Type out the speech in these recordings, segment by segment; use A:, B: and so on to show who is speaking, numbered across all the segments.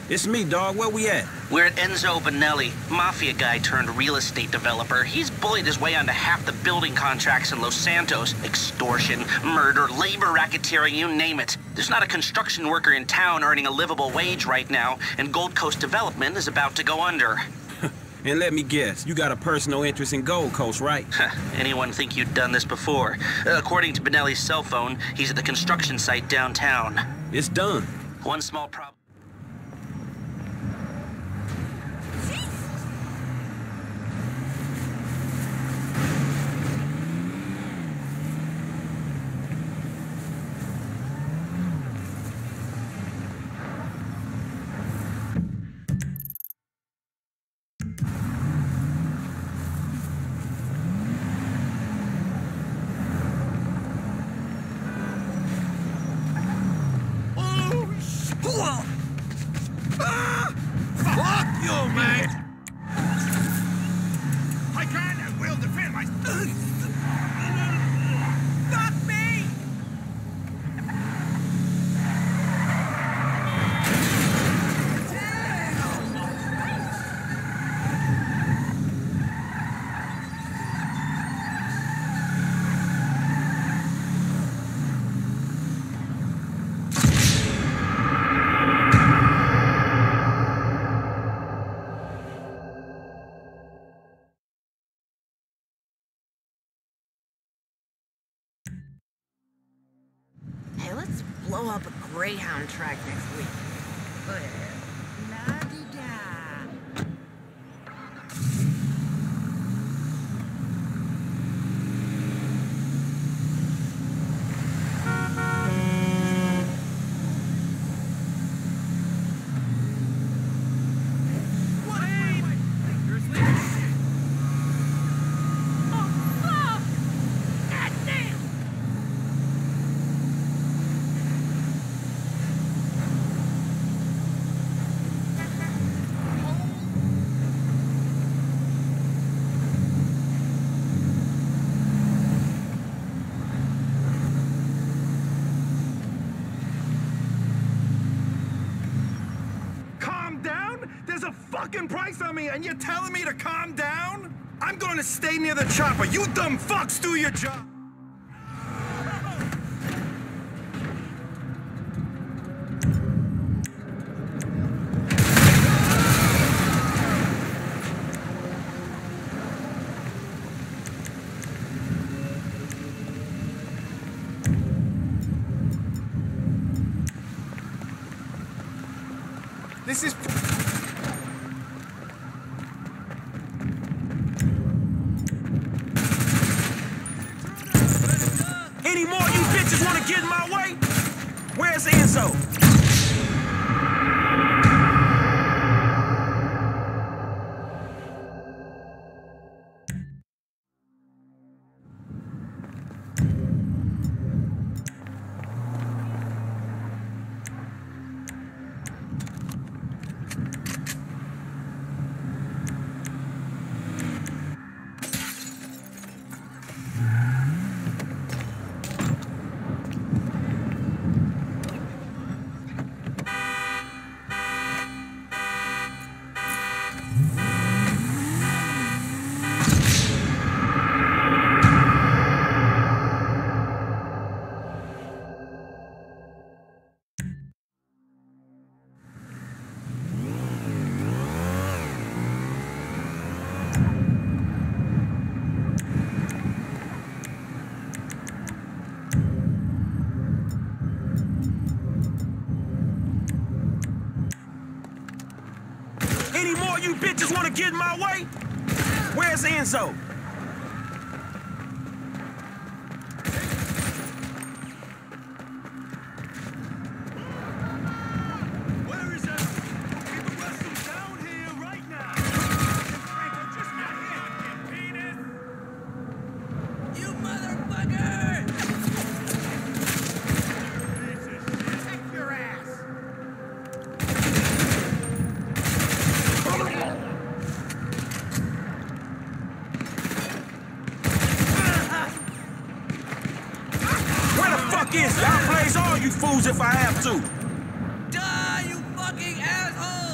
A: It's me, dog. Where we at?
B: We're at Enzo Benelli, mafia guy turned real estate developer. He's bullied his way onto half the building contracts in Los Santos. Extortion, murder, labor racketeering, you name it. There's not a construction worker in town earning a livable wage right now, and Gold Coast Development is about to go under.
A: And let me guess, you got a personal interest in Gold Coast, right?
B: Anyone think you'd done this before? According to Benelli's cell phone, he's at the construction site downtown.
A: It's done.
B: One small problem.
C: Fuck you, mate! I can and will defend myself. Fuck me!
D: Hey, let's blow up a Greyhound track next week. La-di-da.
C: There's a fucking price on me, and you're telling me to calm down? I'm going to stay near the chopper. You dumb fucks do your job. This is...
A: Any more you bitches want to get in my way? Where's Enzo? Any more you bitches want to get in my way? Where's Enzo?
C: Where is it? People wrestle down here right now. Franco, just get here, penis.
D: You motherfucker!
C: Take your ass.
A: I'll blaze all you fools if I have to.
D: Die, you fucking asshole!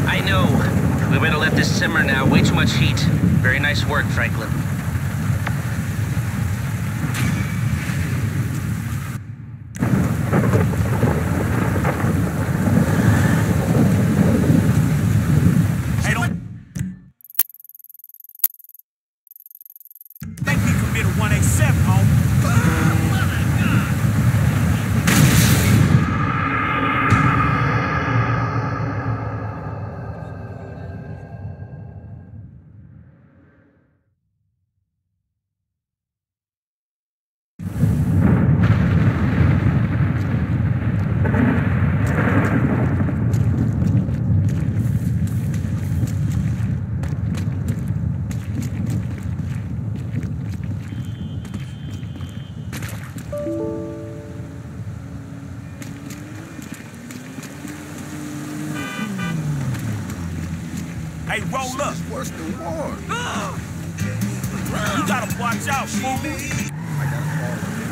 B: I know. We better let this simmer now. Way too much heat. Very nice work, Franklin.
A: Hey, don't think he committed 187, homie. Hey, roll up.
C: It's worse than war.
A: You gotta watch out, fool.
C: I gotta call him.